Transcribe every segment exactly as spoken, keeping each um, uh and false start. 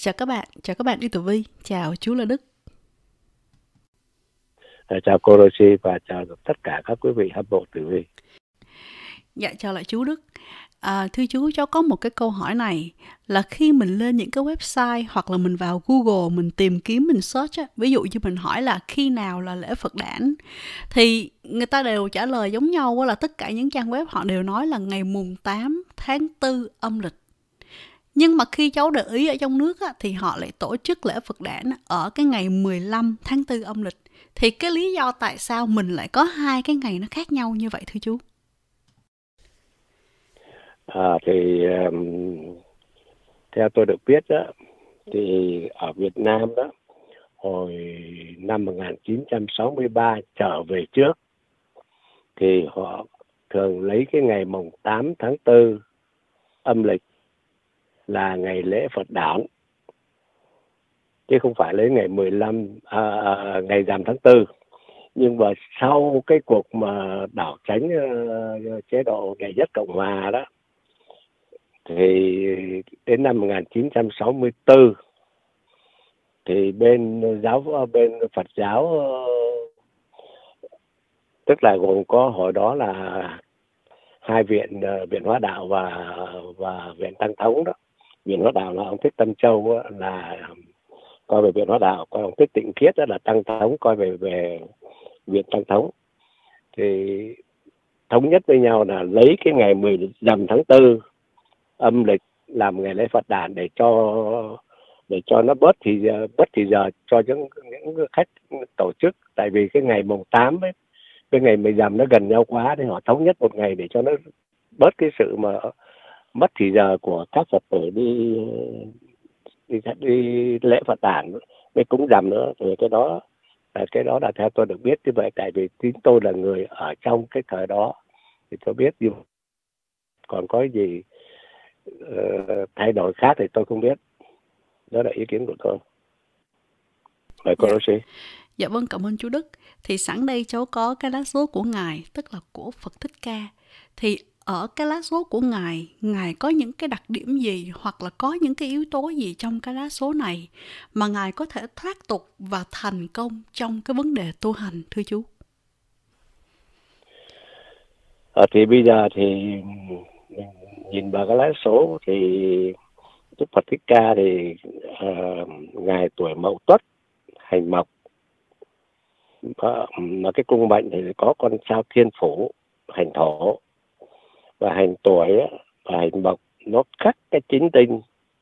Chào các bạn, chào các bạn đi Tử Vi, chào chú là Đức. À, chào cô Rosie và chào tất cả các quý vị hâm mộ Tử Vi. Dạ chào lại chú Đức. À, thưa chú, cháu có một cái câu hỏi này là khi mình lên những cái website hoặc là mình vào Google mình tìm kiếm mình search á, ví dụ như mình hỏi là khi nào là lễ Phật đản thì người ta đều trả lời giống nhau á, là tất cả những trang web họ đều nói là ngày mùng tám tháng tư âm lịch. Nhưng mà khi cháu để ý ở trong nước á, thì họ lại tổ chức lễ Phật đản ở cái ngày mười lăm tháng tư âm lịch. Thì cái lý do tại sao mình lại có hai cái ngày nó khác nhau như vậy thưa chú? À, thì um, theo tôi được biết đó, thì ở Việt Nam đó, hồi năm một nghìn chín trăm sáu mươi ba trở về trước, thì họ thường lấy cái ngày mùng tám tháng tư âm lịch là ngày lễ Phật đản, chứ không phải lấy ngày mười lăm à, ngày rằm tháng tư. Nhưng mà sau cái cuộc mà đảo tránh uh, chế độ ngày nhất Cộng Hòa đó, thì đến năm một nghìn chín trăm sáu mươi tư thì bên giáo bên Phật giáo, tức là gồm có hồi đó là hai viện, viện Hóa Đạo và và viện Tăng Thống đó. Viện Hóa Đạo là ông Thích Tâm Châu đó, là coi về viện Hóa Đạo, còn ông Thích Tịnh Khiết đó là Tăng Thống, coi về về viện Tăng Thống. Thì thống nhất với nhau là lấy cái ngày mười lăm tháng tư âm lịch làm ngày lễ Phật đản để cho để cho nó bớt thì giờ bớt thì giờ cho những những khách tổ chức. Tại vì cái ngày mùng tám ấy, cái ngày mười lăm nó gần nhau quá, thì họ thống nhất một ngày để cho nó bớt cái sự mà mất thì giờ của các Phật tử đi đi, đi lễ Phật đản với cúng rằm nữa. Thì cái đó cái đó là theo tôi được biết như vậy. Tại vì chính tôi là người ở trong cái thời đó thì tôi biết, nhưng còn có gì uh, thay đổi khác thì tôi không biết. Đó là ý kiến của tôi. Mời cô Dạ. Rosie. Dạ vâng, cảm ơn chú Đức. Thì sẵn đây cháu có cái lá số của Ngài, tức là của Phật Thích Ca. Thì ở cái lá số của Ngài, Ngài có những cái đặc điểm gì hoặc là có những cái yếu tố gì trong cái lá số này mà Ngài có thể thoát tục và thành công trong cái vấn đề tu hành thưa chú? À, thì bây giờ thì mình nhìn vào cái lá số thì Đức Phật Thích Ca thì uh, ngài tuổi Mậu Tuất, hành Mộc, mà cái cung mệnh thì có con sao Thiên Phủ hành Thổ, và hành tuổi và hành Mộc nó khắc cái chính tinh.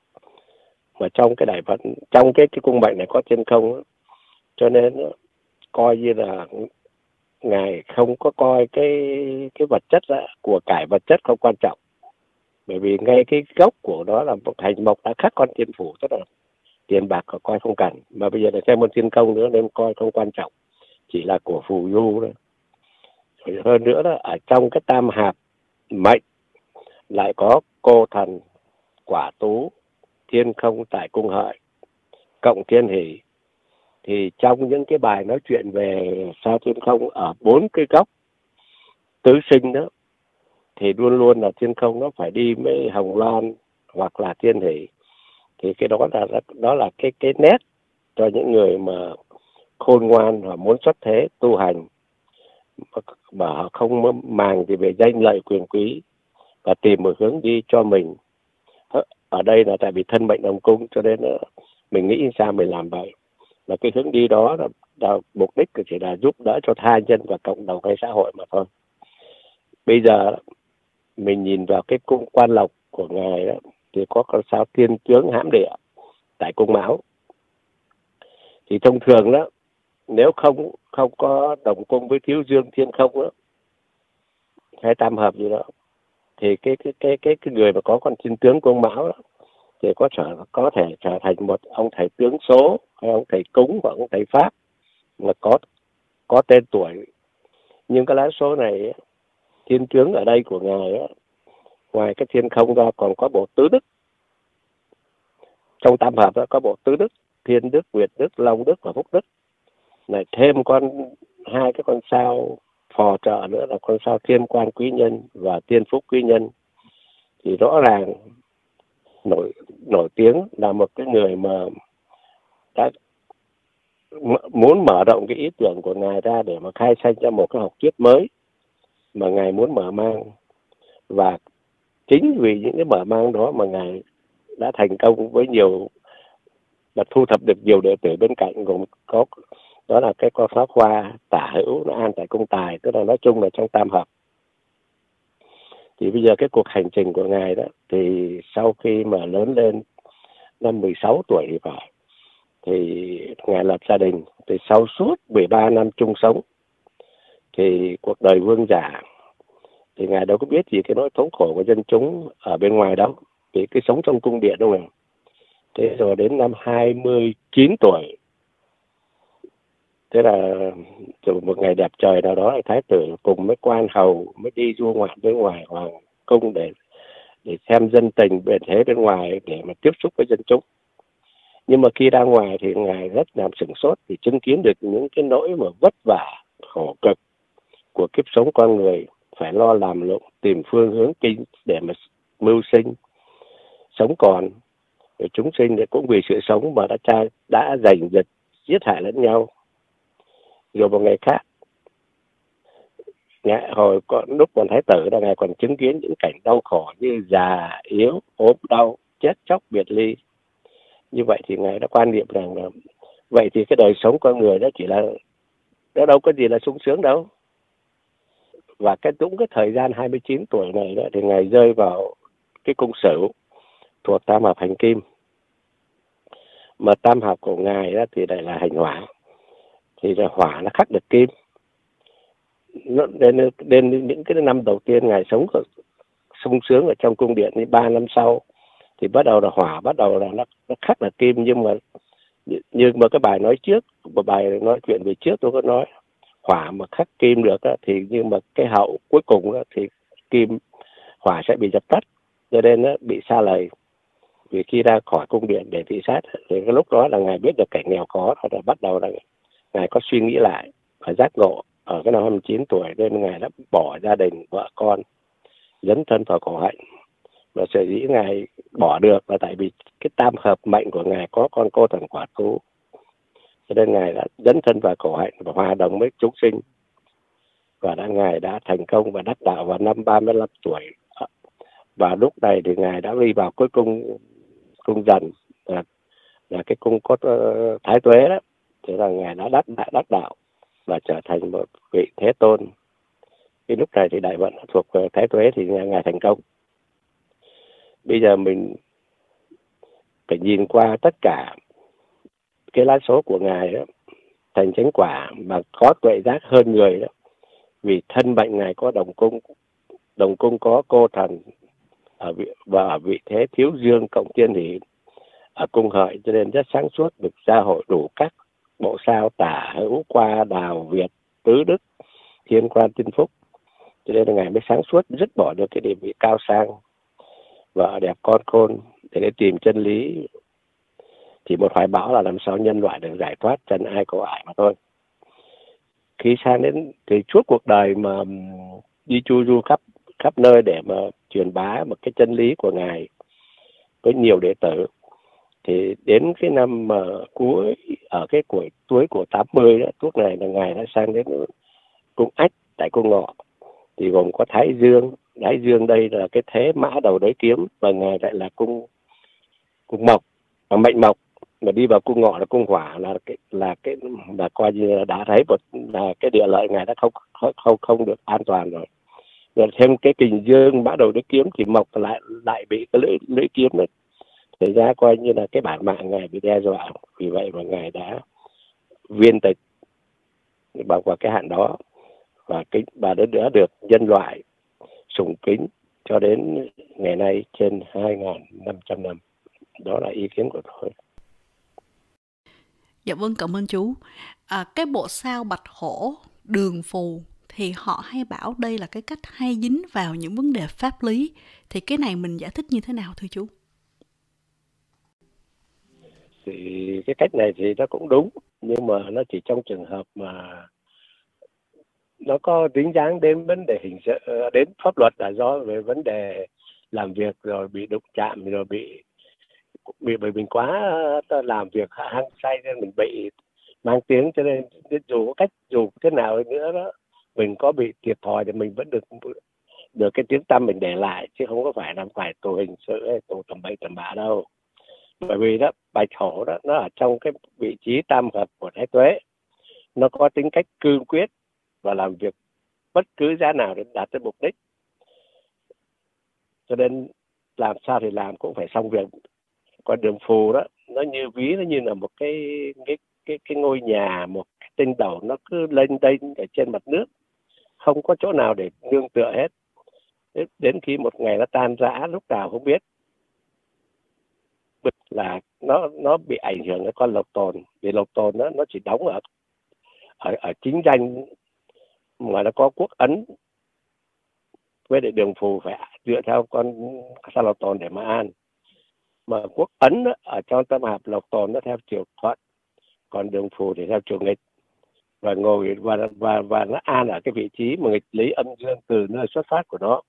Mà trong cái đại vận, trong cái cái cung mệnh này có thiên không, cho nên coi như là ngài không có coi cái cái vật chất ra, của cải vật chất không quan trọng. Bởi vì ngay cái gốc của nó là một hành Mộc đã khắc con Thiên Phủ, tức là tiền bạc coi không cần, mà bây giờ là thêm một thiên công nữa nên coi không quan trọng, chỉ là của phù du thôi. Rồi hơn nữa đó, ở trong cái tam hạp mệnh lại có cô thần Quả Tú, thiên không tại cung Hợi, cộng thiên hỷ. Thì trong những cái bài nói chuyện về sao thiên không ở bốn cái góc tứ sinh đó, thì luôn luôn là thiên không nó phải đi với hồng loan hoặc là thiên hỷ. Thì cái đó là đó là cái cái nét cho những người mà khôn ngoan và muốn xuất thế tu hành, mà họ không màng gì về danh lợi quyền quý và tìm một hướng đi cho mình. Ở đây là tại vì thân mệnh đồng cung, cho nên mình nghĩ sao mình làm vậy. Và cái hướng đi đó là, là mục đích chỉ là giúp đỡ cho tha nhân và cộng đồng hay xã hội mà thôi. Bây giờ mình nhìn vào cái cung Quan Lộc của ngài đó, thì có con sao Thiên Chướng hãm địa tại cung Mão. Thì thông thường đó, nếu không không có đồng cung với thiếu dương thiên không đó, hay tam hợp gì đó, thì cái cái cái cái cái người mà có con thiên tướng cung Mão đó, thì có trở có thể trở thành một ông thầy tướng số, hay ông thầy cúng, hoặc ông thầy pháp mà có có tên tuổi. Nhưng cái lá số này, thiên tướng ở đây của ngài đó, ngoài cái thiên không ra còn có bộ tứ đức. Trong tam hợp đó có bộ tứ đức, thiên đức, nguyệt đức, long đức và phúc đức. Này thêm con hai cái con sao phò trợ nữa là con sao thiên quan quý nhân và thiên phúc quý nhân. Thì rõ ràng nổi nổi tiếng là một cái người mà đã muốn mở rộng cái ý tưởng của ngài ra để mà khai sinh ra một cái học thuyết mới mà ngài muốn mở mang. Và chính vì những cái mở mang đó mà ngài đã thành công với nhiều, và thu thập được nhiều đệ tử bên cạnh, gồm có đó là cái con pháp hoa, tả hữu, nó an tại cung tài, tức là nói chung là trong tam hợp. Thì bây giờ cái cuộc hành trình của ngài đó, thì sau khi mà lớn lên năm mười sáu tuổi thì phải, thì ngài lập gia đình. Thì sau suốt mười ba năm chung sống thì cuộc đời vương giả, thì ngài đâu có biết gì cái nỗi thống khổ của dân chúng ở bên ngoài đâu, vì cái sống trong cung điện đâu này. Thế rồi đến năm hai mươi chín tuổi, thế là một ngày đẹp trời nào đó, thái tử cùng với quan hầu mới đi du ngoạn bên ngoài hoàng cung để để xem dân tình bên thế bên ngoài, để mà tiếp xúc với dân chúng. Nhưng mà khi ra ngoài thì ngài rất làm sửng sốt, thì chứng kiến được những cái nỗi mà vất vả khổ cực của kiếp sống con người, phải lo làm lụng, tìm phương hướng kinh để mà mưu sinh, sống còn. Rồi chúng sinh thì cũng vì sự sống mà đã tra, đã giành giật giết hại lẫn nhau. Rồi một ngày khác, ngài hồi còn lúc còn thái tử là ngài còn chứng kiến những cảnh đau khổ như già yếu, ốm đau, chết chóc biệt ly. Như vậy thì ngài đã quan niệm rằng là vậy thì cái đời sống con người đó chỉ là, đó đâu có gì là sung sướng đâu. Và cái đúng cái thời gian hai mươi chín tuổi này đó, thì ngài rơi vào cái cung Sửu thuộc tam hợp hành kim. Mà tam hợp của ngài đó thì lại là hành hỏa, thì là hỏa nó khắc được kim. Nó đến, đến những cái năm đầu tiên ngài sống sung sướng ở trong cung điện, thì ba năm sau thì bắt đầu là hỏa bắt đầu là nó, nó khắc là kim. Nhưng mà như mà cái bài nói trước, một bài nói chuyện về trước tôi có nói, hỏa mà khắc kim được đó, thì nhưng mà cái hậu cuối cùng đó, thì kim hỏa sẽ bị dập tắt, cho nên đó, bị sa lầy. Vì khi ra khỏi cung điện để thị sát, thì cái lúc đó là ngài biết được cảnh nghèo khó, rồi bắt đầu là ngài có suy nghĩ lại và giác ngộ ở cái năm hai mươi chín tuổi, nên ngài đã bỏ gia đình, vợ con, dấn thân vào khổ hạnh. Và sở dĩ ngài bỏ được là tại vì cái tam hợp mệnh của ngài có con cô thần quả thú, cho nên ngài đã dấn thân vào khổ hạnh và hòa đồng với chúng sinh, và đã ngài đã thành công và đắc đạo vào năm ba mươi lăm tuổi. Và lúc này thì ngài đã đi vào cuối cung cung Dần, là, là cái cung có uh, Thái Tuế đó, thì là ngài đã đắc đã đắc đạo và trở thành một vị thế tôn. Cái lúc này thì đại vận thuộc uh, Thái Tuế thì ngài, ngài thành công. Bây giờ mình phải nhìn qua tất cả cái lá số của ngài đó, thành chánh quả mà có tuệ giác hơn người đó, vì thân mệnh ngài có đồng cung, đồng cung có cô thần ở vị, và ở vị thế thiếu dương cộng thiên hỷ ở cung Hợi, cho nên rất sáng suốt, được gia hội đủ các bộ sao tả hữu qua đào việt tứ đức thiên quan tinh phúc, cho nên là ngài mới sáng suốt, dứt bỏ được cái địa vị cao sang, vợ đẹp con khôn để để tìm chân lý. Thì một hoài bão là làm sao nhân loại được giải thoát, chân ai có ải mà thôi. Khi sang đến thì suốt cuộc đời mà đi chu du khắp khắp nơi để mà truyền bá một cái chân lý của ngài với nhiều đệ tử, thì đến cái năm mà cuối ở cái tuổi tuổi của tám mươi đó, lúc này là ngài đã sang đến cung Ách tại cung Ngọ, thì gồm có Thái Dương. Thái Dương đây là cái thế mã đầu đối kiếm, và ngài lại là cung cung Mộc và mệnh Mộc, mà đi vào cung Ngọ là cung Hỏa, là cái là cái là coi như là đã thấy một là cái địa lợi ngài đã không không không được an toàn rồi. Rồi thêm cái kình dương mã đầu đối kiếm thì Mộc lại lại bị cái lưỡi lưỡi kiếm này, thì ra coi như là cái bản mạng ngài bị đe dọa. Vì vậy mà ngài đã viên tịch bằng qua cái hạn đó, và cái bà đã đã được nhân loại sùng kính cho đến ngày nay trên hai nghìn năm trăm năm. Đó là ý kiến của tôi. Dạ vâng, cảm ơn chú. À, cái bộ sao Bạch Hổ, Đường Phù thì họ hay bảo đây là cái cách hay dính vào những vấn đề pháp lý. Thì cái này mình giải thích như thế nào thưa chú? Thì cái cách này thì nó cũng đúng, nhưng mà nó chỉ trong trường hợp mà nó có dính dáng đến vấn đề hình sự, đến pháp luật, là do về vấn đề làm việc rồi bị đụng chạm, rồi bị vì bởi mình quá uh, làm việc hăng say nên mình bị mang tiếng, cho nên dù có cách dù thế nào nữa đó mình có bị thiệt thòi thì mình vẫn được được cái tiếng tăm mình để lại, chứ không có phải làm phải tù hình sự hay tù tầm bậy tầm bạ đâu. Bởi vì đó bạch hổ đó nó ở trong cái vị trí tam hợp của thái tuế, nó có tính cách cương quyết và làm việc bất cứ giá nào để đạt tới mục đích, cho nên làm sao thì làm cũng phải xong việc. Còn đường phù đó nó như ví nó như là một cái cái cái cái ngôi nhà, một cái tinh đầu nó cứ lênh đênh ở trên mặt nước, không có chỗ nào để nương tựa hết. Đến khi một ngày nó tan rã lúc nào không biết, là nó nó bị ảnh hưởng đến con lộc tồn, vì lộc tồn đó nó chỉ đóng ở ở ở chính danh mà nó có quốc ấn, với lại đường phù phải dựa theo con sao lộc tồn để mà an, mà quốc ấn đó, ở trong tâm hợp lộc tồn nó theo chiều thuận, còn đường phù thì theo chiều nghịch, và ngồi và và và nó an ở cái vị trí mà nghịch lý âm dương từ nơi xuất phát của nó.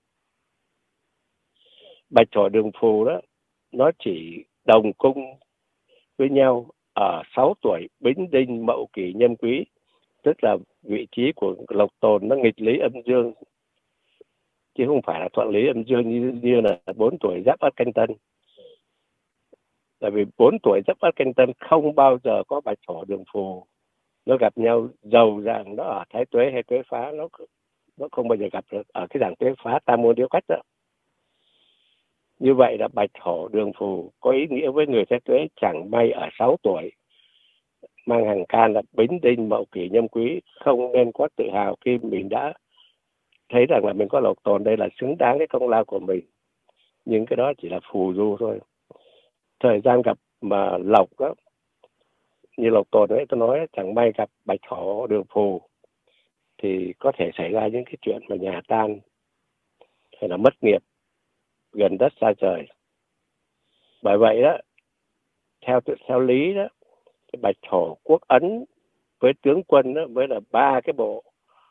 Bạch thổ đường phù đó nó chỉ đồng cung với nhau ở sáu tuổi Bính Đinh Mậu Kỷ Nhâm Quý, tức là vị trí của lộc tồn nó nghịch lý âm dương, chứ không phải là thuận lý âm dương như, như là bốn tuổi Giáp Ất Canh Tân. Tại vì bốn tuổi Giáp Ất Canh Tân không bao giờ có bạch thổ đường phù nó gặp nhau, dầu rằng nó ở thái tuế hay tuế phá, nó nó không bao giờ gặp được ở cái dạng tuế phá tam môn điếu cách đó. Như vậy là bạch hổ đường phù có ý nghĩa với người thái tuế chẳng may ở sáu tuổi mang hàng can là Bính Đinh Mậu Kỷ Nhâm Quý, không nên quá tự hào khi mình đã thấy rằng là mình có lộc tồn, đây là xứng đáng cái công lao của mình. Nhưng cái đó chỉ là phù du thôi. Thời gian gặp mà lộc đó, như lộc tồn đấy tôi nói, chẳng may gặp bạch hổ đường phù thì có thể xảy ra những cái chuyện mà nhà tan hay là mất nghiệp, gần đất xa trời. Bởi vậy đó, theo theo lý đó, cái bạch hổ quốc ấn với tướng quân đó, với là ba cái bộ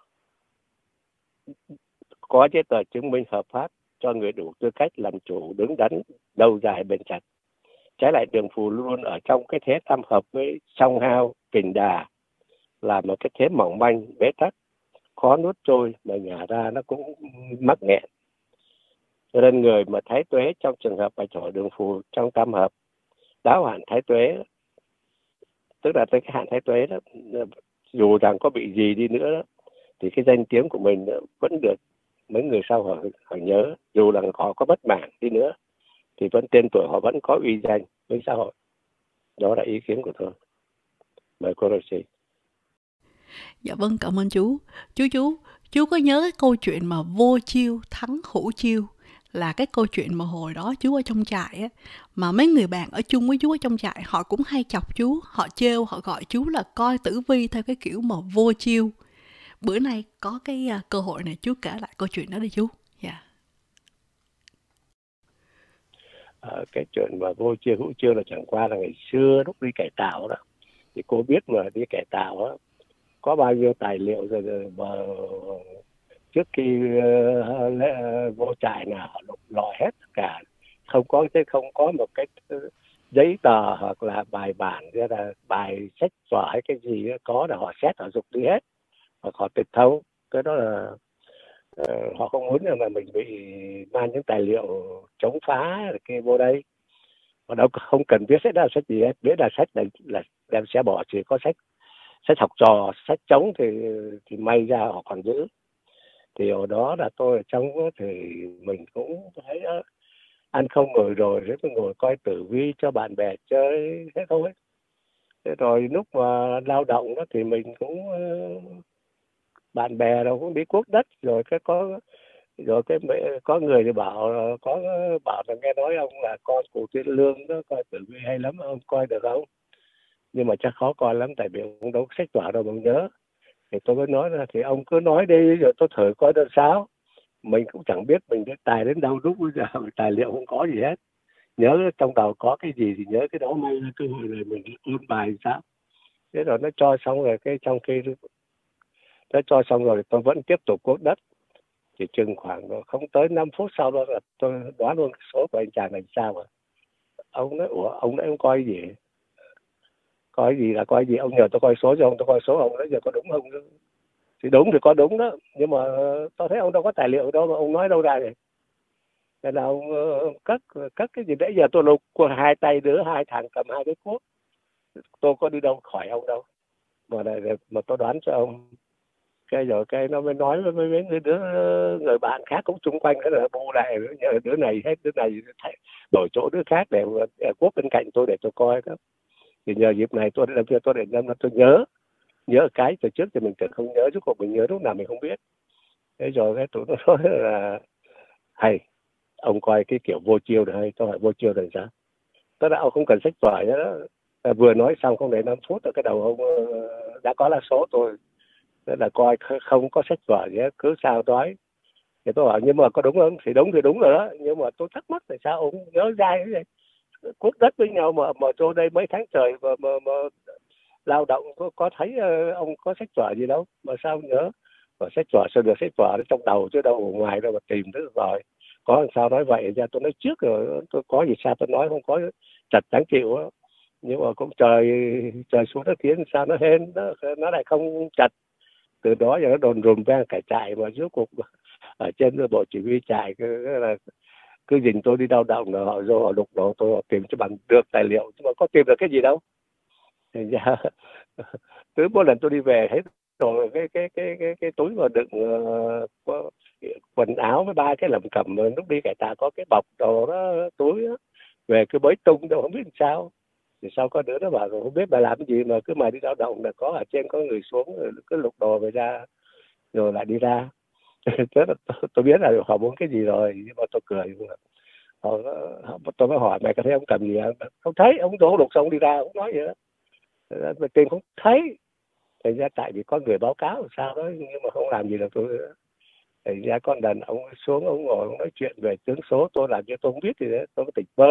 có giấy tờ chứng minh hợp pháp cho người đủ tư cách làm chủ đứng đắn lâu dài bền chặt. Trái lại đường phù luôn ở trong cái thế tam hợp với song hao kình đà, là một cái thế mỏng manh bế tắc, khó nuốt trôi, mà nhả ra nó cũng mắc nghẹn. Cho nên người mà thái tuế trong trường hợp bạch hổ đường phù trong tam hợp đáo hạn thái tuế, tức là tới cái hạn thái tuế đó, dù rằng có bị gì đi nữa đó, thì cái danh tiếng của mình vẫn được mấy người sau họ, họ nhớ, dù là họ có bất mãn đi nữa thì vẫn tên tuổi họ vẫn có uy danh với xã hội. Đó là ý kiến của tôi. Mời cô Rosie. Dạ vâng, cảm ơn chú. Chú chú, chú có nhớ cái câu chuyện mà vô chiêu thắng hữu chiêu, là cái câu chuyện mà hồi đó chú ở trong trại á, mà mấy người bạn ở chung với chú ở trong trại họ cũng hay chọc chú, họ trêu, họ gọi chú là coi tử vi theo cái kiểu mà vô chiêu. Bữa nay có cái uh, cơ hội này chú kể lại câu chuyện đó đi chú. Dạ. Yeah. À, cái chuyện mà vô chiêu hữu chiêu là chẳng qua là ngày xưa lúc đi cải tạo đó, thì cô biết mà đi cải tạo đó, có bao nhiêu tài liệu rồi, rồi mà trước khi uh, vô trại là họ lục lọi hết tất cả, không có chứ không có một cái giấy tờ hoặc là bài bản ra là bài sách vở hay cái gì đó, có là họ xét họ dục đi hết, hoặc họ tịch thâu. Cái đó là uh, họ không muốn là mình bị mang những tài liệu chống phá kia vô đây. Họ đâu không cần biết sách đó là sách gì hết, biết là sách là là đem sẽ bỏ, chỉ có sách sách học trò, sách chống thì thì may ra họ còn giữ. Thì ở đó là tôi ở trong thì mình cũng thấy đó, ăn không ngồi rồi rồi mới ngồi coi tử vi cho bạn bè chơi thế thôi. Thế rồi lúc mà lao động đó thì mình cũng bạn bè đâu cũng đi cuốc đất, rồi cái có rồi cái có người thì bảo có bảo là nghe nói ông là con cụ Thiên Lương đó, coi tử vi hay lắm, ông coi được không? Nhưng mà chắc khó coi lắm, tại vì ông đâu có sách vở đâu mà nhớ. Thì tôi mới nói là thì ông cứ nói đi rồi tôi thử coi được sao. Mình cũng chẳng biết mình cái tài đến đâu, lúc bây giờ tài liệu không có gì hết, nhớ trong đầu có cái gì thì nhớ cái đó, may ra cơ hội rồi mình ôn bài sao. Thế rồi nó cho xong rồi, cái trong khi nó cho xong rồi tôi vẫn tiếp tục cuốc đất. Chỉ chừng khoảng không tới năm phút sau đó là tôi đoán luôn số của anh chàng này sao rồi. Ông nói ủa ông nói ông coi gì, coi gì là coi gì, ông nhờ tôi coi số cho ông, tôi coi số ông nói giờ có đúng không? Thì đúng thì có đúng đó, nhưng mà tôi thấy ông đâu có tài liệu đâu mà ông nói đâu ra vậy. Thế là ông ờ, cất cất cái gì đấy, giờ tôi lục qua hai tay đứa hai thằng cầm hai cái cuốc, tôi có đi đâu khỏi ông đâu, mà lại mà tôi đoán cho ông. Cái rồi cái nó mới nói với mấy cái đứa người bạn khác cũng xung quanh, cái là bu lại nhờ đứa này hết đứa này đổi chỗ đứa khác để cuốc bên cạnh tôi để tôi coi đó. Thì nhờ dịp này tôi làm cho tôi để năm tôi nhớ nhớ cái từ trước thì mình tưởng không nhớ, chứ cuộc mình nhớ lúc nào mình không biết. Thế rồi cái tụi nó nói là hay ông coi cái kiểu vô chiêu này hay. Tôi hỏi vô chiêu là sao? Tôi đã ông không cần sách vở nhá đó. À, vừa nói xong không đầy năm phút rồi cái đầu ông uh, đã có lá số tôi. Thế là coi không có sách vở gì hết, cứ sao nói. Thì tôi hỏi nhưng mà có đúng không? Thì đúng thì đúng rồi đó, nhưng mà tôi thắc mắc tại sao ông nhớ dai thế này, quốc đất với nhau mà mà tôi đây mấy tháng trời mà, mà, mà lao động có, có thấy uh, ông có sách vở gì đâu mà sao ông nhớ? Và sách vở sao được, sách vở trong đầu chứ đâu ở ngoài đâu mà tìm tới rồi. Có làm sao nói vậy ra, tôi nói trước rồi, tôi có gì sao tôi nói không có, chặt đáng chịu đó. Nhưng mà cũng trời trời xuống đất khiến sao nó hên nó nó lại không chặt. Từ đó giờ nó đồn rùm vang cả trại, mà rốt cuộc ở trên bộ chỉ huy trại cứ là cứ nhìn tôi đi đau động rồi họ vô họ đục đồ tôi, họ tìm cho bằng được tài liệu, nhưng mà có tìm được cái gì đâu. Thành ra cứ mỗi lần tôi đi về hết rồi cái cái cái cái cái túi mà đựng uh, quần áo với ba cái lẩm cẩm, lúc đi cải tạo có cái bọc đồ đó túi đó, về cứ bới tung đâu không biết làm sao. Thì sau có đứa nó bảo rồi không biết bà làm cái gì mà cứ mày đi lao động là có ở trên có người xuống rồi cứ lục đồ về ra rồi lại đi ra. Thế là tôi, tôi biết là họ muốn cái gì rồi, nhưng mà tôi cười. Họ, họ tôi mới hỏi mày có thấy ông cầm gì không? Không thấy, ông đổ lục xong đi ra không nói gì đó. Mà tìm không thấy. Thành ra tại vì có người báo cáo làm sao đó, nhưng mà không làm gì được tôi. Thành ra con đàn ông xuống ông ngồi ông nói chuyện về tướng số, tôi làm cho tôi không biết gì đấy, tôi có tỉnh bơ,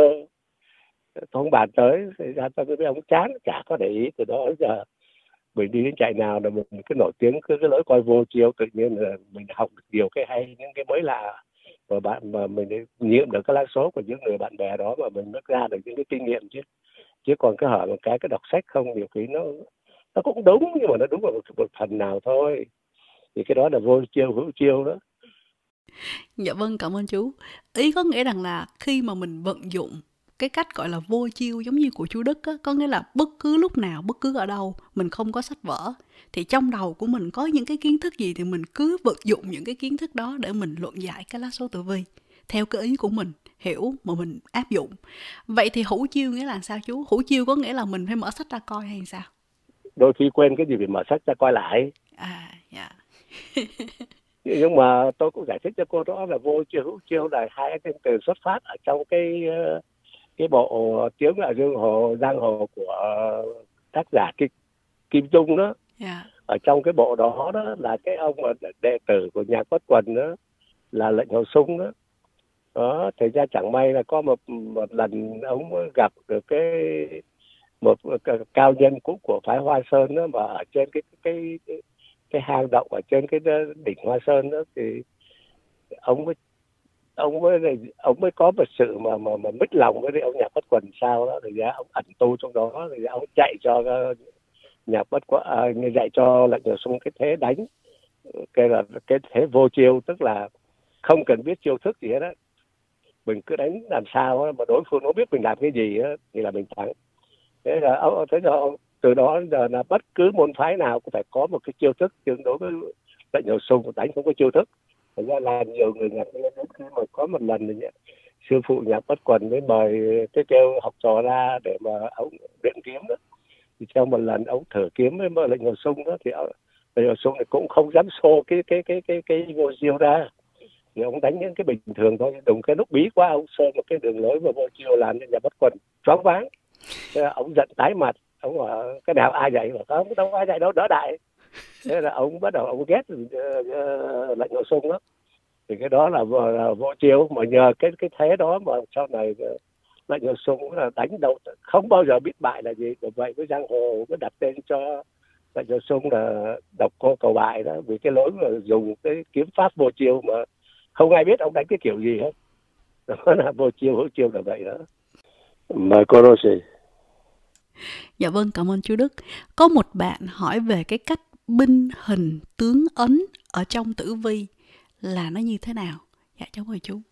tôi không bàn tới. Thành ra tôi với ông chán, chả có để ý. Từ đó đến giờ mình đi đến trại nào là mình cứ nổi tiếng cứ cái lối coi vô chiếu, tự nhiên là mình học được nhiều cái hay, những cái mới lạ, và bạn mà mình nghiệm được cái lá số của những người bạn bè đó mà mình mới ra được những cái kinh nghiệm chứ. Chứ còn cái hỏi một cái cái đọc sách không, nhiều khi nó nó cũng đúng, nhưng mà nó đúng ở một, một phần nào thôi. Thì cái đó là vô chiêu hữu chiêu đó. Dạ vâng, cảm ơn chú. Ý có nghĩa rằng là khi mà mình vận dụng cái cách gọi là vô chiêu giống như của chú Đức á, có nghĩa là bất cứ lúc nào, bất cứ ở đâu, mình không có sách vở, thì trong đầu của mình có những cái kiến thức gì thì mình cứ vận dụng những cái kiến thức đó để mình luận giải cái lá số tử vi theo cái ý của mình hiểu mà mình áp dụng. Vậy thì hữu chiêu nghĩa là sao chú? Hữu chiêu có nghĩa là mình phải mở sách ra coi hay sao? Đôi khi quên cái gì phải mở sách ra coi lại. À, dạ. Nhưng mà tôi cũng giải thích cho cô đó là vô chiêu hữu chiêu là hai cái từ xuất phát ở trong cái cái bộ tiếng là dương hồ giang hồ của tác giả Kim, Kim Dung đó. Dạ. Ở trong cái bộ đó đó là cái ông mà đệ tử của nhà Quất Quần đó là Lệnh Hồ Sung đó. Đó, thì ra chẳng may là có một một lần ông gặp được cái một cao nhân cũ của phái Hoa Sơn đó, mà ở trên cái cái cái, cái hang động ở trên cái đỉnh Hoa Sơn đó, thì ông mới ông mới ông mới có một sự mà mà mà mít lòng với ông nhà Bất Quần sao đó, thì ra ông ẩn tu trong đó, thì ông chạy cho nhà Bất Quần à, dạy cho Lệnh Hồ Sung cái thế đánh, cái là cái thế vô chiêu, tức là không cần biết chiêu thức gì hết á, mình cứ đánh làm sao á, mà đối phương nó biết mình làm cái gì á, thì là mình thắng. Thế là ông thế là từ đó đến giờ là bất cứ môn phái nào cũng phải có một cái chiêu thức, nhưng đối với Lệnh Hồ Sung đánh không có chiêu thức. Thành ra là nhiều người ngạc nhiên đến khi mà có một lần thì sư phụ nhà Bất Quần mới mời cái kêu học trò ra để mà ông luyện kiếm đó. Thì trong một lần ông thử kiếm với Lệnh Hồ Sung đó, thì Lệnh Hồ Sung thì cũng không dám xô cái cái cái cái cái vô chiêu ra, thì ông đánh những cái bình thường thôi, đùng cái lúc bí quá ông xô một cái đường lối và vô chiêu làm cho nhà Bất Quần choáng váng. Ông giận tái mặt, ông bảo cái nào ai dạy, mà không đâu ai dạy đâu, đỡ đại. Thế là ông bắt đầu ông ghét uh, uh, Lệnh Hồ Sung đó. Thì cái đó là vô, là vô chiêu, mà nhờ cái cái thế đó mà sau này uh, Lệnh Hồ Sung là đánh đâu không bao giờ biết bại là gì. Bởi vậy với giang hồ mới đặt tên cho Lệnh Hồ Sung là độc cô cầu bại đó, vì cái lối mà dùng cái kiếm pháp vô chiêu mà không ai biết ông đánh cái kiểu gì hết. Đó là vô chiêu hữu chiêu là vậy đó. Mời cô Rosie. Dạ vâng, cảm ơn chú Đức. Có một bạn hỏi về cái cách binh hình tướng ấn ở trong tử vi là nó như thế nào. Dạ cháu mời chú.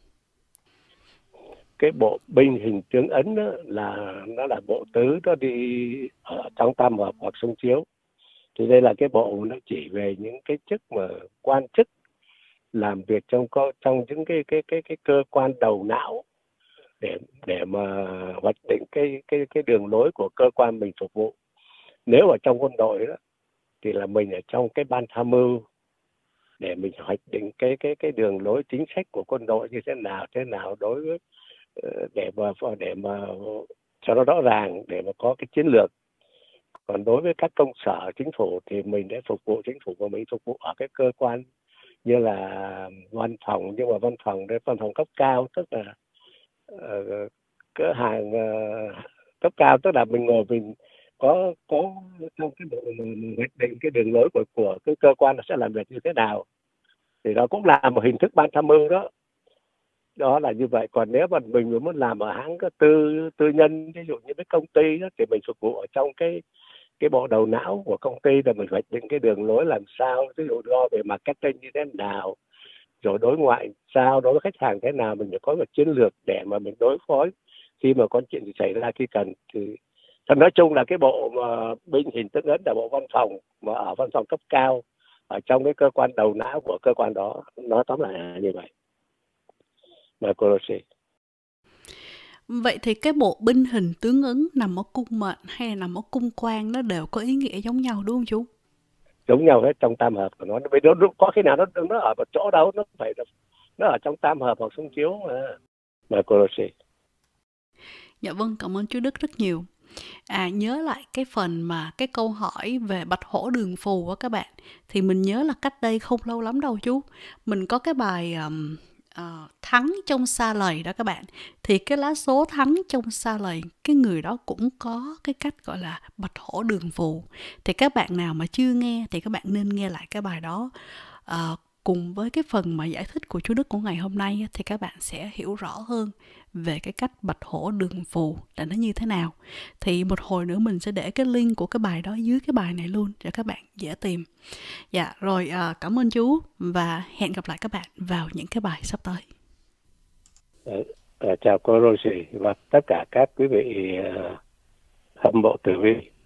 Cái bộ binh hình tướng ấn đó là nó là bộ tứ, nó đi ở trong tam hợp hoặc xung chiếu. Thì đây là cái bộ nó chỉ về những cái chức mà quan chức làm việc trong co trong những cái cái cái cái cơ quan đầu não để để mà hoạch định cái cái cái đường lối của cơ quan mình phục vụ. Nếu ở trong quân đội đó thì là mình ở trong cái ban tham mưu để mình hoạch định cái cái cái đường lối chính sách của quân đội như thế nào thế nào đối với để mà để mà cho nó rõ ràng, để mà có cái chiến lược. Còn đối với các công sở chính phủ thì mình để phục vụ chính phủ và mình phục vụ ở cái cơ quan như là văn phòng, nhưng mà văn phòng đây văn phòng cấp cao, tức là uh, cửa hàng uh, cấp cao, tức là mình ngồi mình có có trong cái bộ hoạch định cái đường lối của của cái cơ quan nó sẽ làm việc như thế nào, thì đó cũng là một hình thức ban tham mưu đó. Đó là như vậy. Còn nếu mà mình muốn làm ở hãng tư tư nhân, ví dụ như với công ty đó, thì mình phục vụ ở trong cái cái bộ đầu não của công ty, là mình hoạch định cái đường lối làm sao, ví dụ do về marketing như thế nào, rồi đối ngoại sao, đối với khách hàng thế nào, mình phải có một chiến lược để mà mình đối phó khi mà có chuyện gì xảy ra khi cần. Thì nói chung là cái bộ mà binh hình tướng ấn là bộ văn phòng, mà ở văn phòng cấp cao ở trong cái cơ quan đầu não của cơ quan đó, nó tóm lại là như vậy. Mà cô Rosie. Vậy thì cái bộ binh hình tướng ấn nằm ở cung mệnh hay là nằm ở cung quan nó đều có ý nghĩa giống nhau đúng không chú? Giống nhau hết, trong tam hợp của nó. Vì nó, nó có khi nào nó nó ở một chỗ đâu, nó phải nó ở trong tam hợp hoặc xung chiếu mà. Mà cô Rosie. Dạ vâng, cảm ơn chú Đức rất nhiều. À, nhớ lại cái phần mà cái câu hỏi về bạch hổ đường phù á các bạn, thì mình nhớ là cách đây không lâu lắm đâu chú, mình có cái bài um, uh, thắng trong sa lầy đó các bạn. Thì cái lá số thắng trong sa lầy, cái người đó cũng có cái cách gọi là bạch hổ đường phù. Thì các bạn nào mà chưa nghe thì các bạn nên nghe lại cái bài đó. Uh, cùng với cái phần mà giải thích của chú Đức của ngày hôm nay thì các bạn sẽ hiểu rõ hơn về cái cách bạch hổ đường phù là nó như thế nào. Thì một hồi nữa mình sẽ để cái link của cái bài đó dưới cái bài này luôn cho các bạn dễ tìm. Dạ rồi, à, cảm ơn chú và hẹn gặp lại các bạn vào những cái bài sắp tới. À, chào cô Rosie và tất cả các quý vị uh, hâm mộ tử vi.